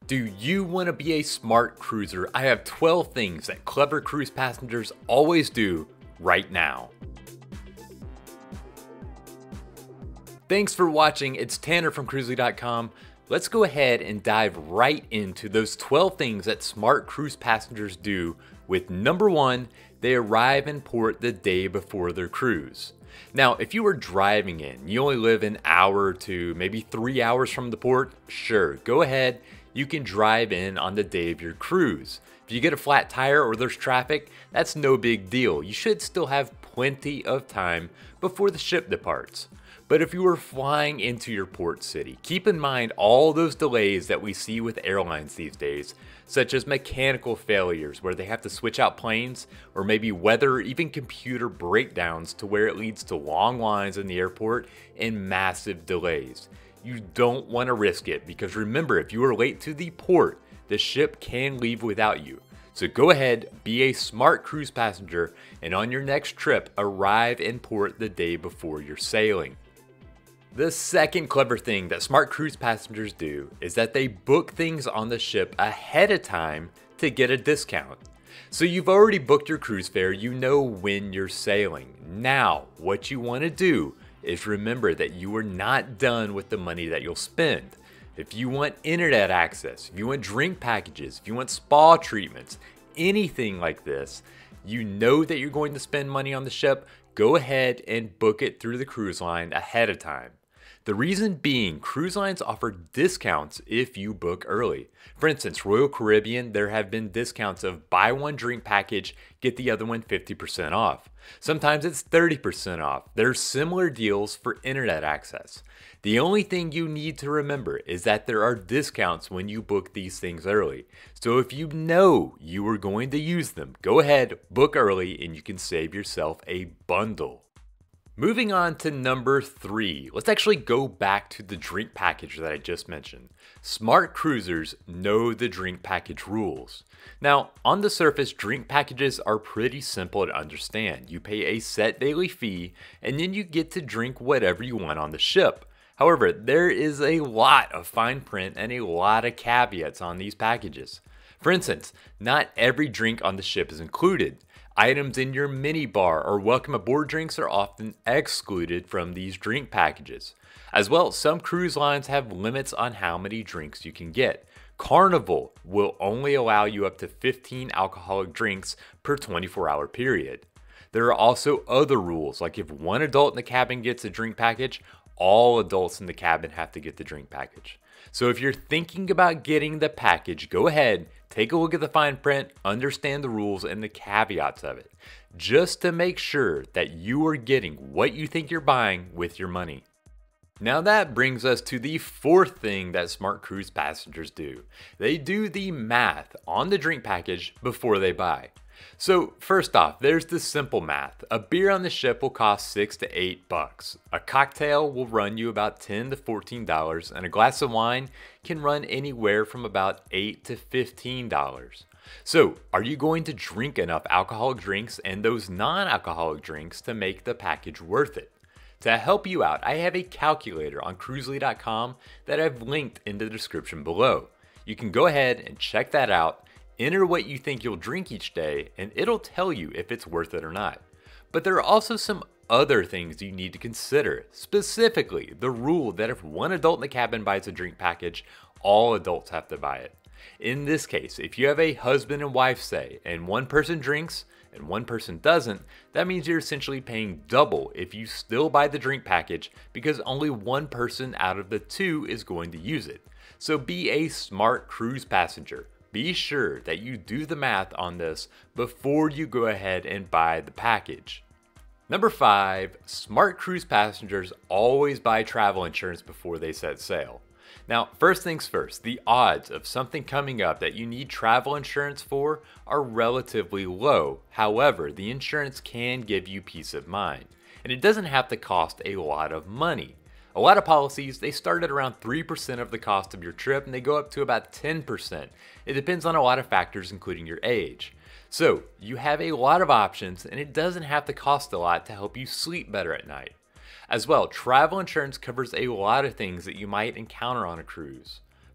Do you want to be a smart cruiser? I have 12 things that clever cruise passengers always do right now. Thanks for watching. It's Tanner from Cruzely.com. Let's go ahead and dive right into those 12 things that smart cruise passengers do with number 1, they arrive in port the day before their cruise. Now, if you are driving in, you only live an hour to maybe 3 hours from the port, sure, go ahead. You can drive in on the day of your cruise. If you get a flat tire or there's traffic, that's no big deal. You should still have plenty of time before the ship departs. But if you are flying into your port city, keep in mind all those delays that we see with airlines these days, such as mechanical failures where they have to switch out planes, or maybe weather or even computer breakdowns to where it leads to long lines in the airport and massive delays. You don't want to risk it because remember, if you are late to the port, the ship can leave without you. So go ahead, be a smart cruise passenger, and on your next trip, arrive in port the day before you're sailing. The second clever thing that smart cruise passengers do is that they book things on the ship ahead of time to get a discount. So you've already booked your cruise fare, you know when you're sailing. Now, what you want to do is remember that you are not done with the money that you'll spend. If you want internet access, if you want drink packages, if you want spa treatments, anything like this, you know that you're going to spend money on the ship, go ahead and book it through the cruise line ahead of time. The reason being, cruise lines offer discounts if you book early. For instance, Royal Caribbean, there have been discounts of buy one drink package, get the other one 50% off. Sometimes it's 30% off. There's similar deals for internet access. The only thing you need to remember is that there are discounts when you book these things early. So if you know you are going to use them, go ahead, book early, and you can save yourself a bundle. Moving on to number 3, let's actually go back to the drink package that I just mentioned. Smart cruisers know the drink package rules. Now, on the surface, drink packages are pretty simple to understand. You pay a set daily fee, and then you get to drink whatever you want on the ship. However, there is a lot of fine print and a lot of caveats on these packages. For instance, not every drink on the ship is included. Items in your mini bar or welcome aboard drinks are often excluded from these drink packages. As well, some cruise lines have limits on how many drinks you can get. Carnival will only allow you up to 15 alcoholic drinks per 24-hour period. There are also other rules, like if one adult in the cabin gets a drink package, all adults in the cabin have to get the drink package. So if you're thinking about getting the package, go ahead, take a look at the fine print, understand the rules and the caveats of it, just to make sure that you are getting what you think you're buying with your money. Now that brings us to the fourth thing that smart cruise passengers do. They do the math on the drink package before they buy. So first off, there's the simple math. A beer on the ship will cost $6 to $8. A cocktail will run you about $10 to $14, and a glass of wine can run anywhere from about $8 to $15. So are you going to drink enough alcoholic drinks and those non-alcoholic drinks to make the package worth it? To help you out, I have a calculator on Cruzely.com that I've linked in the description below. You can go ahead and check that out. Enter what you think you'll drink each day, and it'll tell you if it's worth it or not. But there are also some other things you need to consider, specifically the rule that if one adult in the cabin buys a drink package, all adults have to buy it. In this case, if you have a husband and wife, say, and one person drinks and one person doesn't, that means you're essentially paying double if you still buy the drink package because only one person out of the two is going to use it. So be a smart cruise passenger. Be sure that you do the math on this before you go ahead and buy the package. Number 5, smart cruise passengers always buy travel insurance before they set sail. Now, first things first, the odds of something coming up that you need travel insurance for are relatively low. However, the insurance can give you peace of mind, and it doesn't have to cost a lot of money. A lot of policies, they start at around 3% of the cost of your trip and they go up to about 10%. It depends on a lot of factors, including your age. So you have a lot of options and it doesn't have to cost a lot to help you sleep better at night. As well, travel insurance covers a lot of things that you might encounter on a cruise.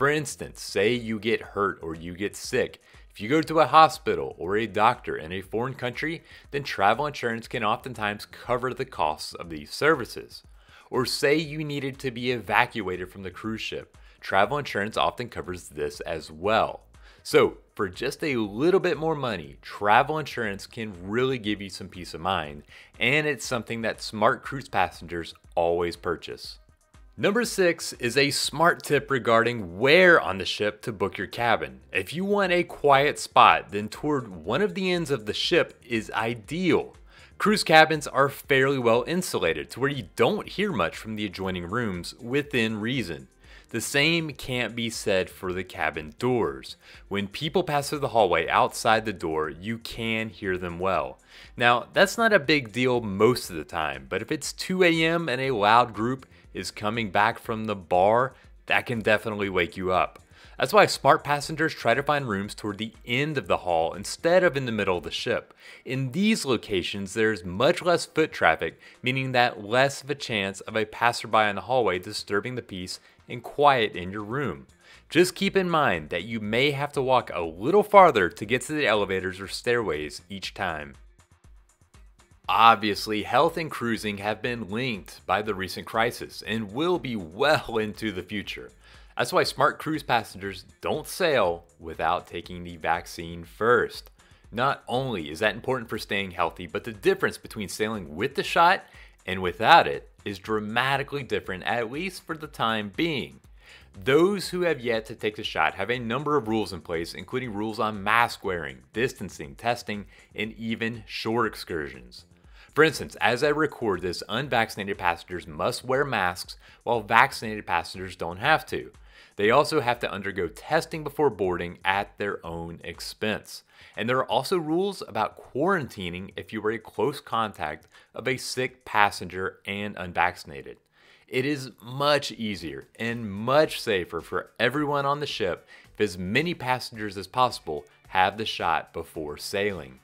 For instance, say you get hurt or you get sick. If you go to a hospital or a doctor in a foreign country, then travel insurance can oftentimes cover the costs of these services. Or say you needed to be evacuated from the cruise ship. Travel insurance often covers this as well. So, for just a little bit more money, travel insurance can really give you some peace of mind, and it's something that smart cruise passengers always purchase. Number 6 is a smart tip regarding where on the ship to book your cabin. If you want a quiet spot, then toward one of the ends of the ship is ideal. Cruise cabins are fairly well insulated to where you don't hear much from the adjoining rooms within reason. The same can't be said for the cabin doors. When people pass through the hallway outside the door, you can hear them well. Now, that's not a big deal most of the time, but if it's 2 a.m. and a loud group is coming back from the bar, that can definitely wake you up. That's why smart passengers try to find rooms toward the end of the hall instead of in the middle of the ship. In these locations, there's much less foot traffic, meaning that less of a chance of a passerby in the hallway disturbing the peace and quiet in your room. Just keep in mind that you may have to walk a little farther to get to the elevators or stairways each time. Obviously, health and cruising have been linked by the recent crisis and will be well into the future. That's why smart cruise passengers don't sail without taking the vaccine first. Not only is that important for staying healthy, but the difference between sailing with the shot and without it is dramatically different, at least for the time being. Those who have yet to take the shot have a number of rules in place, including rules on mask wearing, distancing, testing, and even shore excursions. For instance, as I record this, unvaccinated passengers must wear masks while vaccinated passengers don't have to. They also have to undergo testing before boarding at their own expense. And there are also rules about quarantining if you were a close contact of a sick passenger and unvaccinated. It is much easier and much safer for everyone on the ship if as many passengers as possible have the shot before sailing.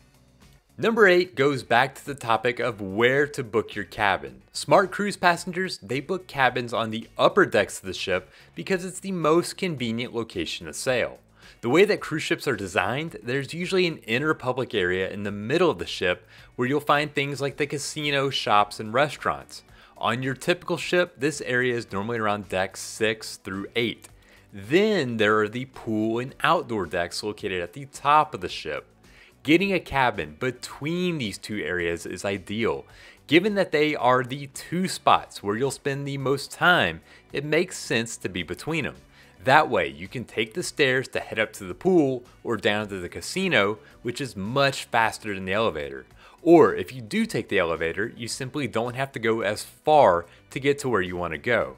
Number 8 goes back to the topic of where to book your cabin. Smart cruise passengers, they book cabins on the upper decks of the ship because it's the most convenient location to sail. The way that cruise ships are designed, there's usually an inner public area in the middle of the ship where you'll find things like the casino, shops, and restaurants. On your typical ship, this area is normally around decks 6 through 8. Then there are the pool and outdoor decks located at the top of the ship. Getting a cabin between these two areas is ideal. Given that they are the two spots where you'll spend the most time, it makes sense to be between them. That way, you can take the stairs to head up to the pool or down to the casino, which is much faster than the elevator. Or if you do take the elevator, you simply don't have to go as far to get to where you want to go.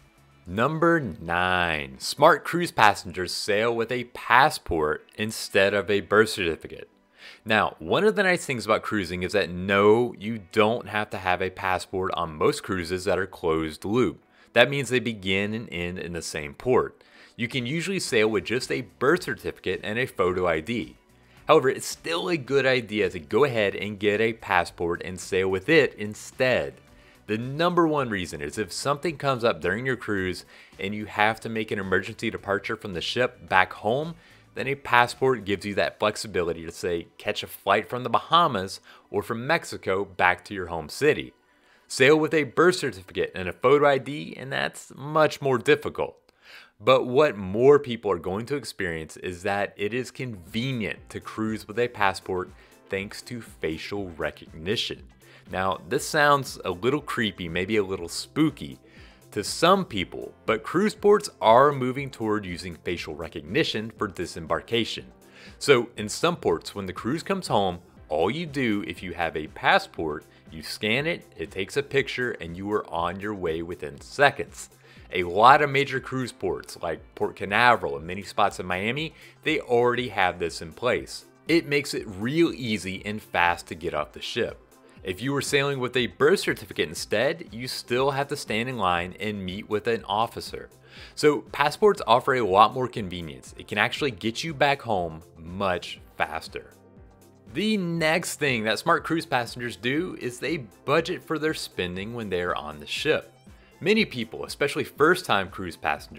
Number 9. Smart cruise passengers sail with a passport instead of a birth certificate. Now, one of the nice things about cruising is that no, you don't have to have a passport on most cruises that are closed loop. That means they begin and end in the same port. You can usually sail with just a birth certificate and a photo ID. However, it's still a good idea to go ahead and get a passport and sail with it instead. The number one reason is if something comes up during your cruise and you have to make an emergency departure from the ship back home, then a passport gives you that flexibility to, say, catch a flight from the Bahamas or from Mexico back to your home city. Sail with a birth certificate and a photo ID, and that's much more difficult. But what more people are going to experience is that it is convenient to cruise with a passport thanks to facial recognition. Now, this sounds a little creepy, maybe a little spooky to some people, but cruise ports are moving toward using facial recognition for disembarkation. So in some ports, when the cruise comes home, all you do if you have a passport, you scan it, it takes a picture, and you are on your way within seconds. A lot of major cruise ports like Port Canaveral and many spots in Miami, they already have this in place. It makes it real easy and fast to get off the ship. If you were sailing with a birth certificate instead, you still have to stand in line and meet with an officer. So passports offer a lot more convenience. It can actually get you back home much faster. The next thing that smart cruise passengers do is they budget for their spending when they are on the ship. Many people, especially first-time cruise passengers,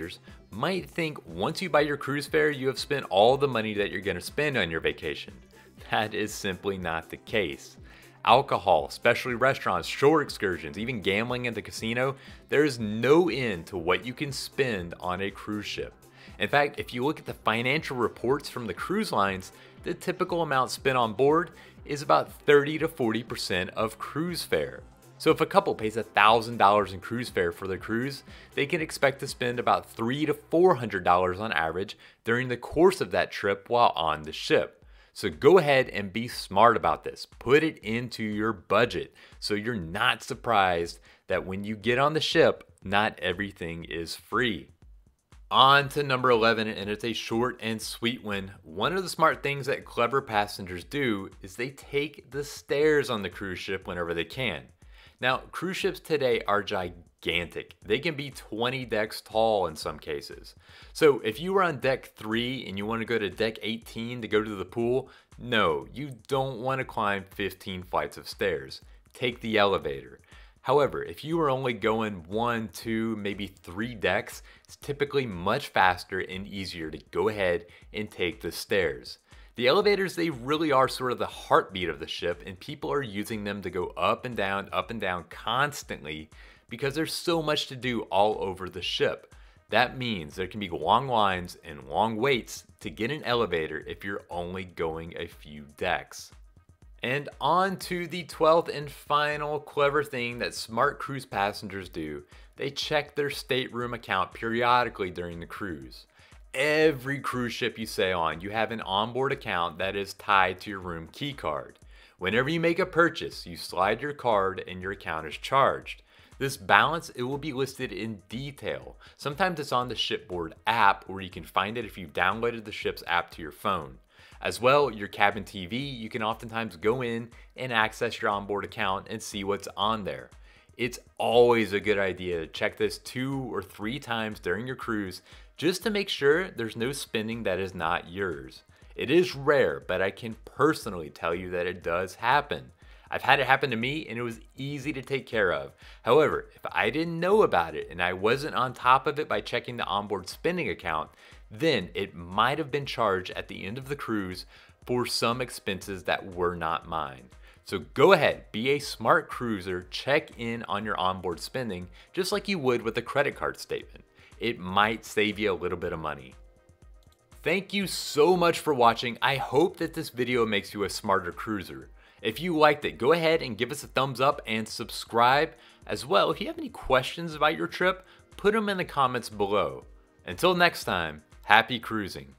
might think once you buy your cruise fare, you have spent all the money that you're going to spend on your vacation. That is simply not the case. Alcohol, especially restaurants, shore excursions, even gambling at the casino, there is no end to what you can spend on a cruise ship. In fact, if you look at the financial reports from the cruise lines, the typical amount spent on board is about 30 to 40% of cruise fare. So if a couple pays $1,000 in cruise fare for their cruise, they can expect to spend about $300 to $400 on average during the course of that trip while on the ship. So go ahead and be smart about this. Put it into your budget so you're not surprised that when you get on the ship, not everything is free. On to number 11, and it's a short and sweet one. One of the smart things that clever passengers do is they take the stairs on the cruise ship whenever they can. Now, cruise ships today are gigantic. They can be 20 decks tall in some cases. So if you were on deck 3 and you want to go to deck 18 to go to the pool, no, you don't want to climb 15 flights of stairs. Take the elevator. However, if you are only going 1, 2, maybe 3 decks, it's typically much faster and easier to go ahead and take the stairs. The elevators, they really are sort of the heartbeat of the ship, and people are using them to go up and down constantly because there's so much to do all over the ship. That means there can be long lines and long waits to get an elevator if you're only going a few decks. And on to the 12th and final clever thing that smart cruise passengers do. They check their stateroom account periodically during the cruise. Every cruise ship you sail on, you have an onboard account that is tied to your room key card. Whenever you make a purchase, you slide your card and your account is charged. This balance, it will be listed in detail. Sometimes it's on the shipboard app, or you can find it if you downloaded the ship's app to your phone. As well, your cabin TV, you can oftentimes go in and access your onboard account and see what's on there. It's always a good idea to check this 2 or 3 times during your cruise just to make sure there's no spending that is not yours. It is rare, but I can personally tell you that it does happen. I've had it happen to me and it was easy to take care of. However, if I didn't know about it and I wasn't on top of it by checking the onboard spending account, then it might have been charged at the end of the cruise for some expenses that were not mine. So go ahead, be a smart cruiser, check in on your onboard spending just like you would with a credit card statement. It might save you a little bit of money. Thank you so much for watching. I hope that this video makes you a smarter cruiser. If you liked it, go ahead and give us a thumbs up and subscribe. As well, if you have any questions about your trip, put them in the comments below. Until next time, happy cruising.